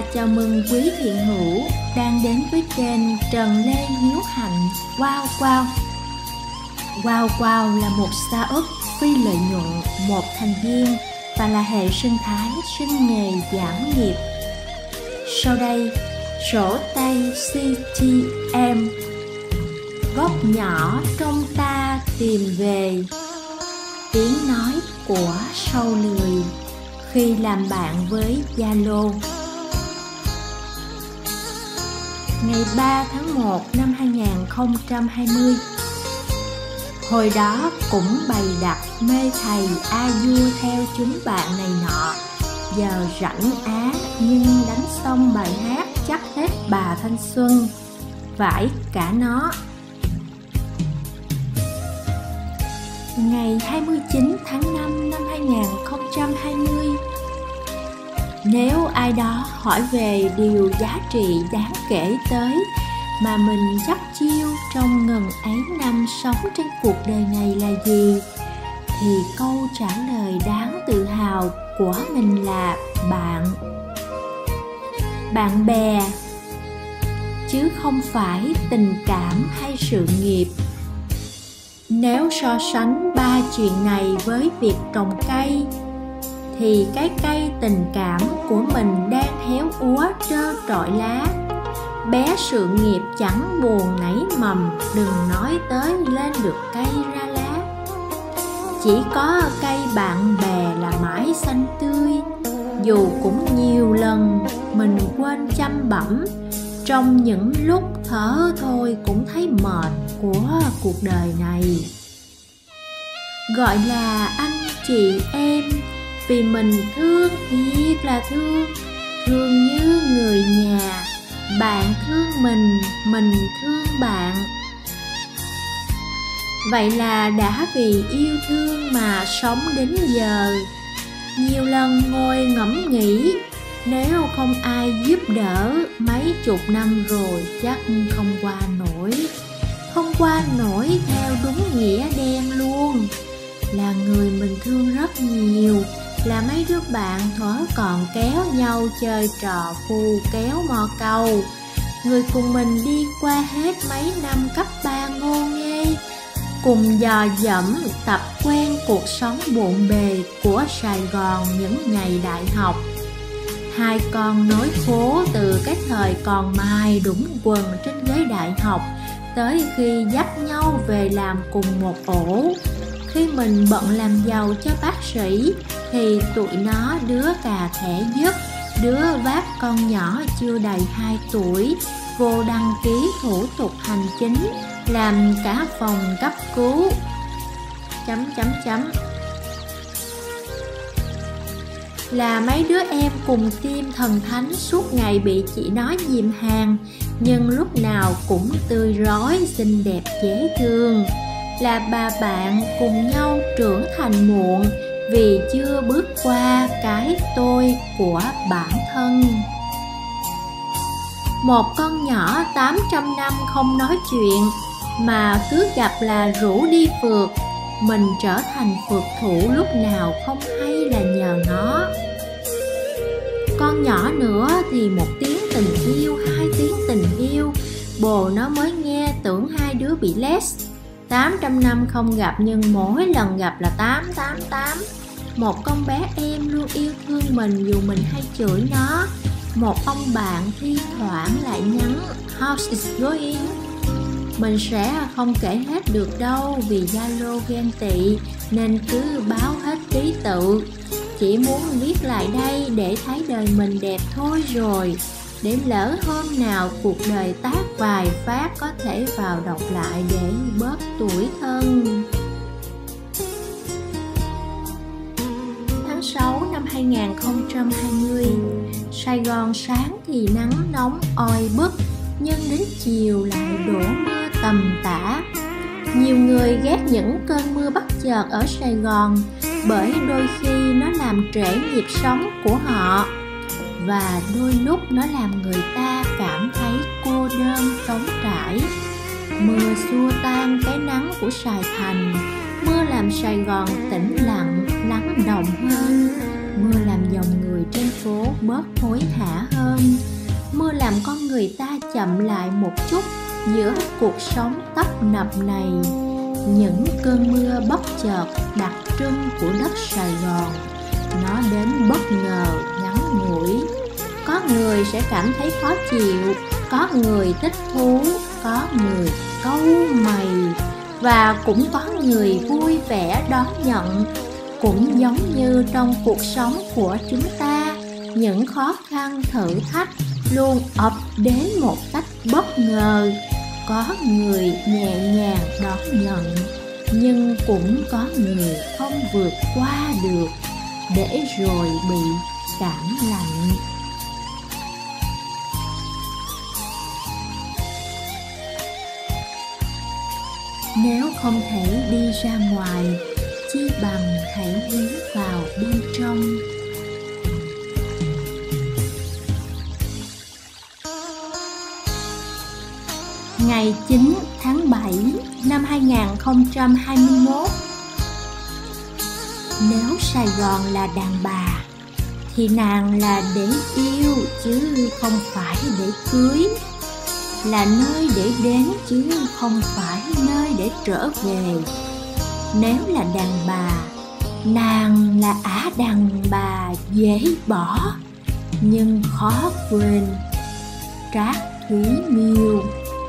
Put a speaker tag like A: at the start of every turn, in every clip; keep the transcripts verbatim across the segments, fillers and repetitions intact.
A: Chào mừng quý thiện hữu đang đến với kênh Trần Lê Hiếu Hạnh. Wow Wow Wow Wow là một startup phi lợi nhuận, một thành viên và là hệ sinh thái sinh nghề giảm nghiệp. Sau đây, sổ tay xê tê em, góc nhỏ trong ta tìm về tiếng nói của sâu lười khi làm bạn với Zalo. Ngày ba tháng một năm hai nghìn không trăm hai mươi, hồi đó cũng bày đặt mê thầy a du theo chúng bạn này nọ. Giờ rảnh á, nhưng đánh xong bài hát chắc hết bà thanh xuân, vãi cả nó. Ngày hai mươi chín tháng năm năm hai nghìn không trăm hai mươi, nếu ai đó hỏi về điều giá trị đáng kể tới mà mình chắc chiêu trong ngần ấy năm sống trên cuộc đời này là gì, thì câu trả lời đáng tự hào của mình là bạn. Bạn bè, chứ không phải tình cảm hay sự nghiệp. Nếu so sánh ba chuyện này với việc trồng cây, thì cái cây tình cảm của mình đang héo úa trơ trọi lá. Bé sự nghiệp chẳng buồn nảy mầm, đừng nói tới lên được cây ra lá. Chỉ có cây bạn bè là mãi xanh tươi, dù cũng nhiều lần mình quên chăm bẵm. Trong những lúc thở thôi cũng thấy mệt của cuộc đời này. Gọi là anh chị em, vì mình thương thiệt là thương, thương như người nhà. Bạn thương mình, mình thương bạn. Vậy là đã vì yêu thương mà sống đến giờ. Nhiều lần ngồi ngẫm nghĩ, nếu không ai giúp đỡ, mấy chục năm rồi chắc không qua nổi. Không qua nổi theo đúng nghĩa đen luôn. Là người mình thương rất nhiều, là mấy đứa bạn thuở còn kéo nhau chơi trò phu kéo mò câu. Người cùng mình đi qua hết mấy năm cấp ba ngô nghê, cùng dò dẫm tập quen cuộc sống bộn bề của Sài Gòn những ngày đại học. Hai con nối khố từ cái thời còn mài đũng quần trên ghế đại học, tới khi dắt nhau về làm cùng một ổ. Khi mình bận làm giàu cho bác sĩ, thì tụi nó đứa cà thẻ giúp, đứa vác con nhỏ chưa đầy hai tuổi vô đăng ký thủ tục hành chính, làm cả phòng cấp cứu. Chấm chấm chấm Là mấy đứa em cùng team thần thánh, suốt ngày bị chị nói dìm hàng, nhưng lúc nào cũng tươi rói, xinh đẹp dễ thương. Là bà bạn cùng nhau trưởng thành muộn, vì chưa bước qua cái tôi của bản thân. Một con nhỏ tám trăm năm không nói chuyện, mà cứ gặp là rủ đi phượt. Mình trở thành phượt thủ lúc nào không hay là nhờ nó. Con nhỏ nữa thì một tiếng tình yêu, hai tiếng tình yêu, bồ nó mới nghe tưởng hai đứa bị less. Tám trăm năm không gặp nhưng mỗi lần gặp là tám tám tám. Một con bé em luôn yêu thương mình dù mình hay chửi nó. Một ông bạn thi thoảng lại nhắn How's it going? Mình sẽ không kể hết được đâu, vì Zalo ghen tị nên cứ báo hết ký tự. Chỉ muốn viết lại đây để thấy đời mình đẹp thôi rồi, để lỡ hôm nào cuộc đời tát vài phát có thể vào đọc lại để bớt tủi thân. Tháng sáu năm hai nghìn không trăm hai mươi, Sài Gòn sáng thì nắng nóng oi bức, nhưng đến chiều lại đổ mưa tầm tã. Nhiều người ghét những cơn mưa bất chợt ở Sài Gòn, bởi đôi khi nó làm trễ nhịp sống của họ, và đôi lúc nó làm người ta cảm thấy cô đơn trống trải. Mưa xua tan cái nắng của Sài Thành, mưa làm Sài Gòn tĩnh lặng, lắng động hơn. Mưa làm dòng người trên phố bớt hối hả hơn. Mưa làm con người ta chậm lại một chút giữa cuộc sống tấp nập này. Những cơn mưa bất chợt đặc trưng của đất Sài Gòn, nó đến bất ngờ, ngắn ngủi. Có người sẽ cảm thấy khó chịu, có người thích thú, có người cau mày, và cũng có người vui vẻ đón nhận. Cũng giống như trong cuộc sống của chúng ta, những khó khăn thử thách luôn ập đến một cách bất ngờ. Có người nhẹ nhàng đón nhận, nhưng cũng có người không vượt qua được, để rồi bị cảm lạnh. Nếu không thể đi ra ngoài, chi bằng hãy hướng vào bên trong. Ngày chín tháng bảy năm hai nghìn không trăm hai mươi mốt. Nếu Sài Gòn là đàn bà, thì nàng là để yêu chứ không phải để cưới, là nơi để đến chứ không phải nơi để trở về. Nếu là đàn bà, nàng là ả đàn bà dễ bỏ nhưng khó quên. Trác Thúy Miêu.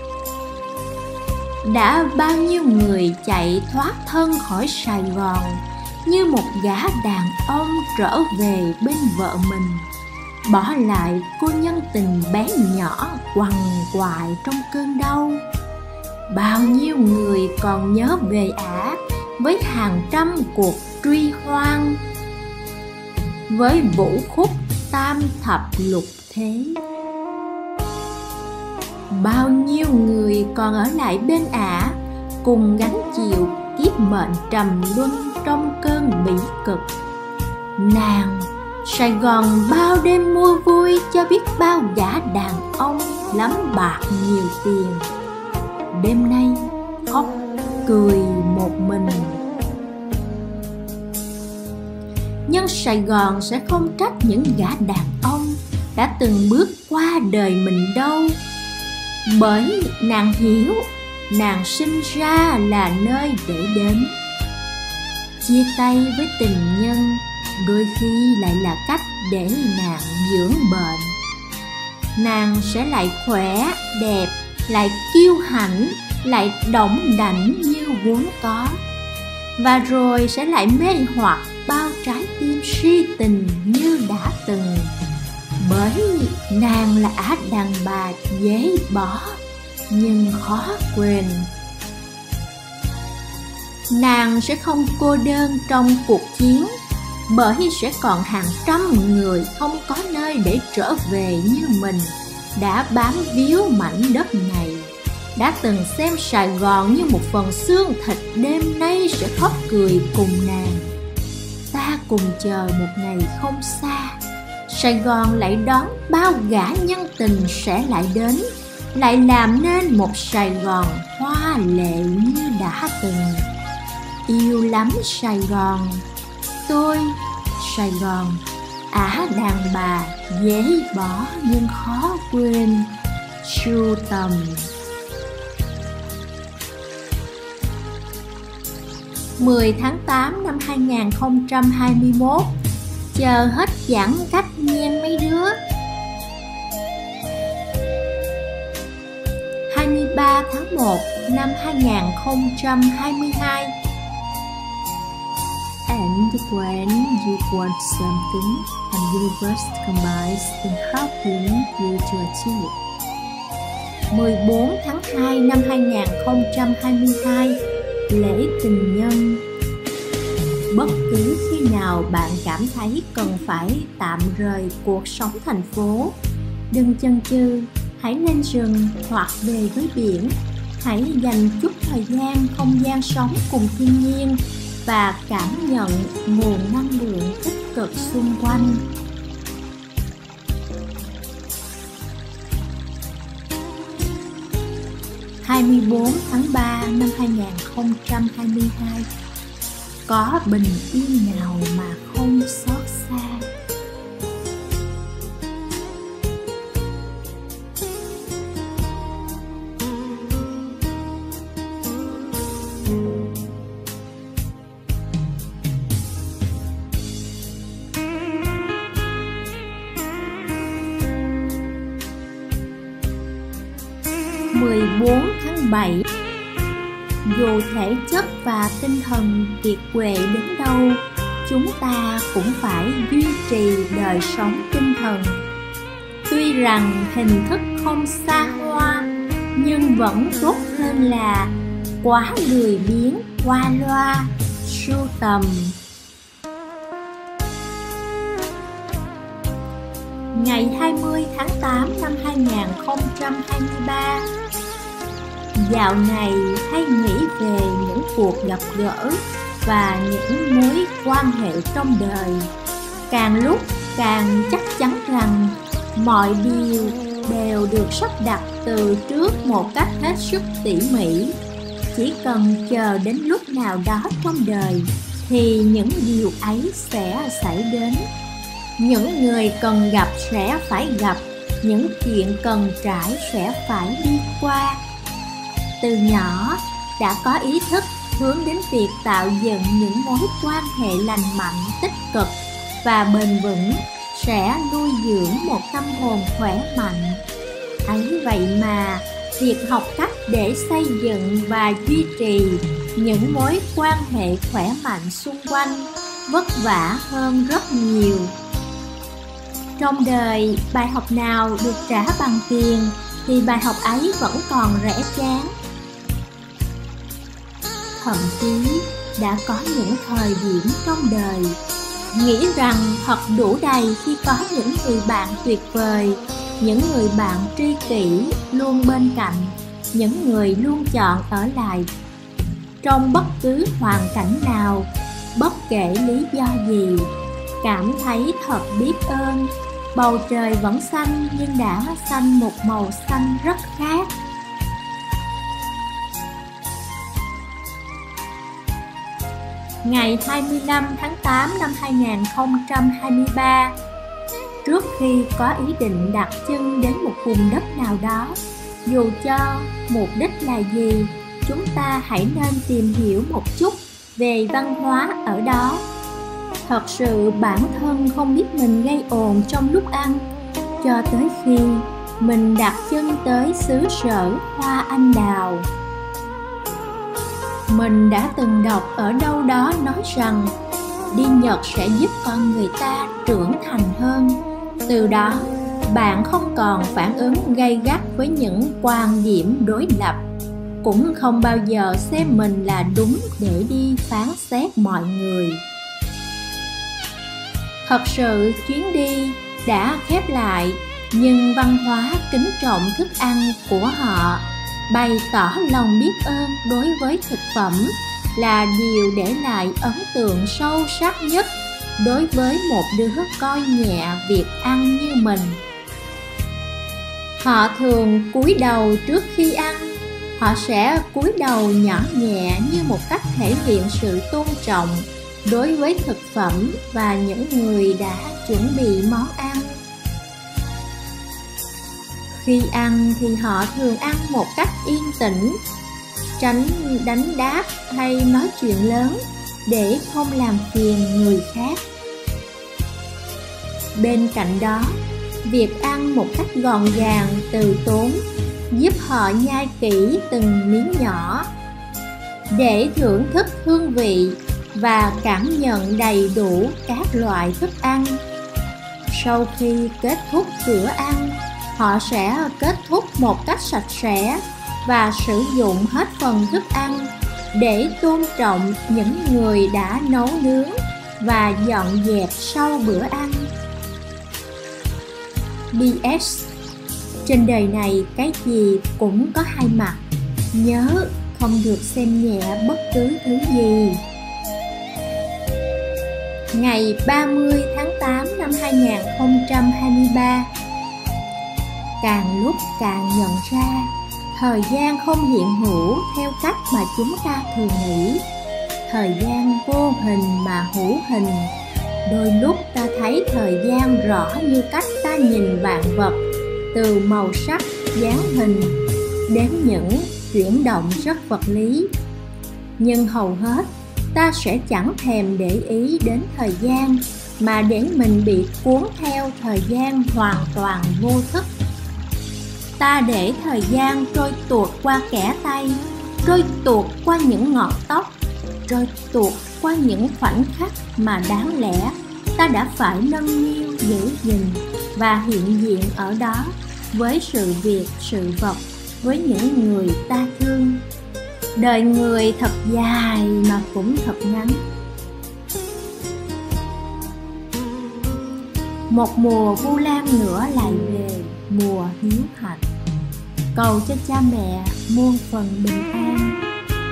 A: Đã bao nhiêu người chạy thoát thân khỏi Sài Gòn như một gã đàn ông trở về bên vợ mình, bỏ lại cô nhân tình bé nhỏ quằn quại trong cơn đau. Bao nhiêu người còn nhớ về ả với hàng trăm cuộc truy hoan, với vũ khúc tam thập lục thế. Bao nhiêu người còn ở lại bên ả, cùng gánh chịu kiếp mệnh trầm luân trong cơn bỉ cực. Nàng, Sài Gòn bao đêm mua vui cho biết bao gã đàn ông lắm bạc nhiều tiền, đêm nay khóc cười một mình. Nhưng Sài Gòn sẽ không trách những gã đàn ông đã từng bước qua đời mình đâu, bởi nàng hiểu nàng sinh ra là nơi để đến. Chia tay với tình nhân đôi khi lại là cách để nàng dưỡng bệnh. Nàng sẽ lại khỏe, đẹp, lại kiêu hãnh, lại đỏng đảnh như vốn có, và rồi sẽ lại mê hoặc bao trái tim si tình như đã từng. Bởi nàng là ả đàn bà dễ bỏ nhưng khó quên. Nàng sẽ không cô đơn trong cuộc chiến, bởi sẽ còn hàng trăm người không có nơi để trở về như mình, đã bám víu mảnh đất này, đã từng xem Sài Gòn như một phần xương thịt, đêm nay sẽ khóc cười cùng nàng. Ta cùng chờ một ngày không xa, Sài Gòn lại đón bao gã nhân tình sẽ lại đến, lại làm nên một Sài Gòn hoa lệ như đã từng. Yêu lắm Sài Gòn, tôi Sài Gòn, ả đàn bà dễ bỏ nhưng khó quên. Sưu tầm. mười tháng tám năm hai nghìn không trăm hai mươi mốt. Chờ hết giãn cách nhen mấy đứa. hai mươi ba tháng một năm hai nghìn không trăm hai mươi hai. And when you want something and universe combines in helping you to achieve it. mười bốn tháng hai năm hai nghìn không trăm hai mươi hai. Lễ tình nhân. Bất cứ khi nào bạn cảm thấy cần phải tạm rời cuộc sống thành phố, đừng chần chừ, hãy lên rừng hoặc về với biển. Hãy dành chút thời gian, không gian sống cùng thiên nhiên và cảm nhận nguồn năng lượng tích cực xung quanh. hai mươi bốn tháng ba năm hai nghìn không trăm hai mươi hai. Có bình yên nào mà không xót xa. bốn tháng bảy. Dù thể chất và tinh thần kiệt quệ đến đâu, chúng ta cũng phải duy trì đời sống tinh thần. Tuy rằng hình thức không xa hoa, nhưng vẫn tốt hơn là quá lười biếng qua loa sưu tầm. Ngày hai mươi tháng tám năm hai nghìn không trăm hai mươi ba, dạo này hay nghĩ về những cuộc gặp gỡ và những mối quan hệ trong đời, càng lúc càng chắc chắn rằng mọi điều đều được sắp đặt từ trước một cách hết sức tỉ mỉ. Chỉ cần chờ đến lúc nào đó trong đời thì những điều ấy sẽ xảy đến. Những người cần gặp sẽ phải gặp, những chuyện cần trải sẽ phải đi qua. Từ nhỏ đã có ý thức hướng đến việc tạo dựng những mối quan hệ lành mạnh, tích cực và bền vững sẽ nuôi dưỡng một tâm hồn khỏe mạnh. Ấy vậy mà việc học cách để xây dựng và duy trì những mối quan hệ khỏe mạnh xung quanh vất vả hơn rất nhiều. Trong đời, bài học nào được trả bằng tiền thì bài học ấy vẫn còn rẻ chán. Thậm chí đã có những thời điểm trong đời nghĩ rằng thật đủ đầy khi có những người bạn tuyệt vời, những người bạn tri kỷ luôn bên cạnh, những người luôn chọn ở lại trong bất cứ hoàn cảnh nào, bất kể lý do gì. Cảm thấy thật biết ơn. Bầu trời vẫn xanh nhưng đã xanh một màu xanh rất khác. Ngày hai mươi lăm tháng tám năm hai nghìn không trăm hai mươi ba, trước khi có ý định đặt chân đến một vùng đất nào đó, dù cho mục đích là gì, chúng ta hãy nên tìm hiểu một chút về văn hóa ở đó. Thật sự bản thân không biết mình gây ồn trong lúc ăn, cho tới khi mình đặt chân tới xứ sở hoa anh đào. Mình đã từng đọc ở đâu đó nói rằng đi Nhật sẽ giúp con người ta trưởng thành hơn. Từ đó, bạn không còn phản ứng gay gắt với những quan điểm đối lập, cũng không bao giờ xem mình là đúng để đi phán xét mọi người. Thật sự chuyến đi đã khép lại, nhưng văn hóa kính trọng thức ăn của họ, bày tỏ lòng biết ơn đối với thực phẩm là điều để lại ấn tượng sâu sắc nhất đối với một đứa coi nhẹ việc ăn như mình. Họ thường cúi đầu trước khi ăn. Họ sẽ cúi đầu nhỏ nhẹ như một cách thể hiện sự tôn trọng đối với thực phẩm và những người đã chuẩn bị món ăn. Khi ăn thì họ thường ăn một cách yên tĩnh, tránh đánh đáp hay nói chuyện lớn để không làm phiền người khác. Bên cạnh đó, việc ăn một cách gọn gàng, từ tốn giúp họ nhai kỹ từng miếng nhỏ để thưởng thức hương vị và cảm nhận đầy đủ các loại thức ăn. Sau khi kết thúc bữa ăn, họ sẽ kết thúc một cách sạch sẽ và sử dụng hết phần thức ăn để tôn trọng những người đã nấu nướng và dọn dẹp sau bữa ăn. pê ét. Trên đời này cái gì cũng có hai mặt. Nhớ không được xem nhẹ bất cứ thứ gì. Ngày ba mươi tháng tám năm hai nghìn không trăm hai mươi ba, càng lúc càng nhận ra thời gian không hiện hữu theo cách mà chúng ta thường nghĩ. Thời gian vô hình mà hữu hình. Đôi lúc ta thấy thời gian rõ như cách ta nhìn vạn vật, từ màu sắc, dáng hình đến những chuyển động rất vật lý. Nhưng hầu hết ta sẽ chẳng thèm để ý đến thời gian, mà để mình bị cuốn theo thời gian hoàn toàn vô thức. Ta để thời gian trôi tuột qua kẻ tay, trôi tuột qua những ngọn tóc, trôi tuột qua những khoảnh khắc mà đáng lẽ ta đã phải nâng niu giữ gìn và hiện diện ở đó với sự việc, sự vật, với những người ta thương. Đời người thật dài mà cũng thật ngắn. Một mùa Vu Lan nữa lại về, mùa hiếu hạnh. Cầu cho cha mẹ muôn phần bình an.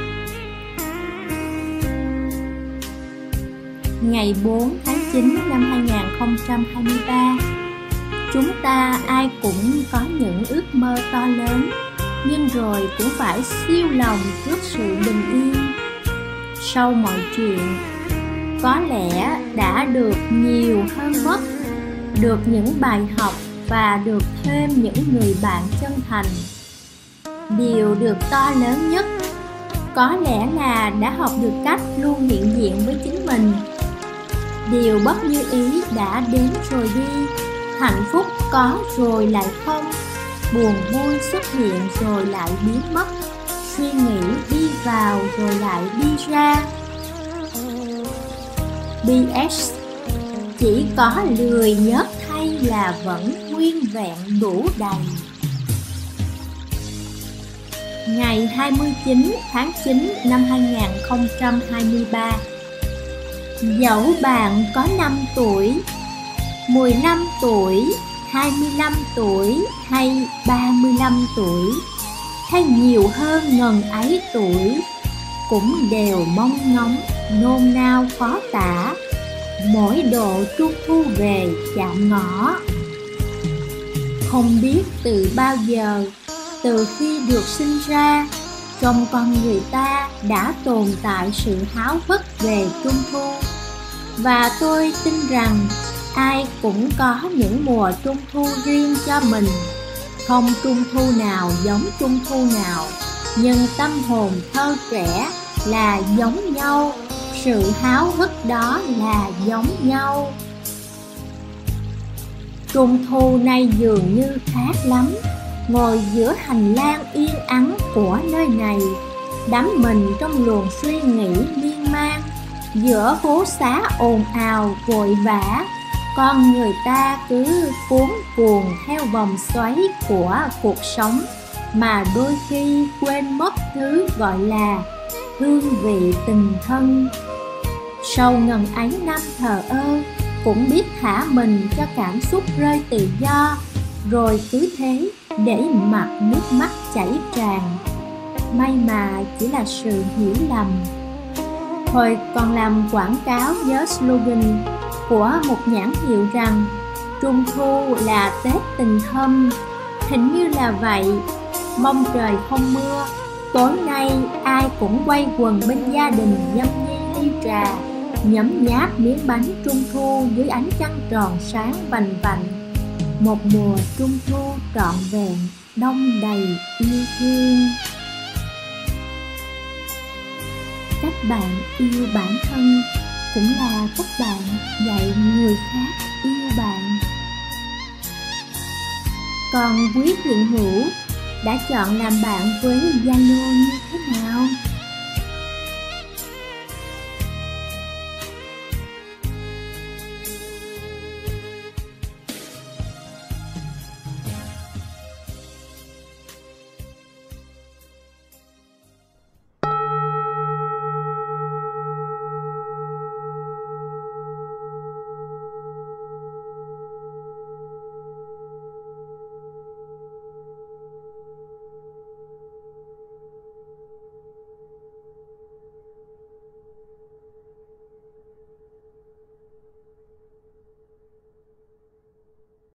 A: Ngày bốn tháng chín năm hai nghìn không trăm hai mươi ba, chúng ta ai cũng có những ước mơ to lớn, nhưng rồi cũng phải siêu lòng trước sự bình yên. Sau mọi chuyện, có lẽ đã được nhiều hơn mất, được những bài học và được thêm những người bạn chân thành. Điều được to lớn nhất có lẽ là đã học được cách luôn hiện diện với chính mình. Điều bất như ý đã đến rồi đi, hạnh phúc có rồi lại không, buồn vui xuất hiện rồi lại biến mất, suy nghĩ đi vào rồi lại đi ra. pê ét chỉ có lười nhớt thay là vẫn nguyên vẹn đủ đầy. Ngày hai mươi chín tháng chín năm hai nghìn không trăm hai mươi ba, dẫu bạn có năm tuổi, mười lăm tuổi, hai mươi lăm tuổi hay ba mươi lăm tuổi, hay nhiều hơn ngần ấy tuổi, cũng đều mong ngóng, nôn nao khó tả, mỗi độ trung thu về chạm ngõ. Không biết từ bao giờ, từ khi được sinh ra, trong con người ta đã tồn tại sự háo hức về trung thu. Và tôi tin rằng ai cũng có những mùa trung thu riêng cho mình. Không trung thu nào giống trung thu nào, nhưng tâm hồn thơ trẻ là giống nhau, sự háo hức đó là giống nhau. Trung thu nay dường như khác lắm. Ngồi giữa hành lang yên ắng của nơi này, đắm mình trong luồng suy nghĩ miên man, giữa phố xá ồn ào vội vã, con người ta cứ cuốn cuồng theo vòng xoáy của cuộc sống, mà đôi khi quên mất thứ gọi là hương vị tình thân. Sau ngần ấy năm thờ ơ, cũng biết thả mình cho cảm xúc rơi tự do, rồi cứ thế để mặc nước mắt chảy tràn. May mà chỉ là sự hiểu lầm. Hồi còn làm quảng cáo với slogan của một nhãn hiệu rằng Trung thu là Tết tình thâm, hình như là vậy. Mong trời không mưa, tối nay ai cũng quay quần bên gia đình nhâm nhi ly trà, nhấm nháp miếng bánh trung thu dưới ánh trăng tròn sáng vành vạnh. Một mùa trung thu trọn vẹn, đong đầy yêu thương. Cách bạn yêu bản thân cũng là cách bạn dạy người khác yêu bạn. Còn Quý Thiện Hữu đã chọn làm bạn với Zalo như thế nào?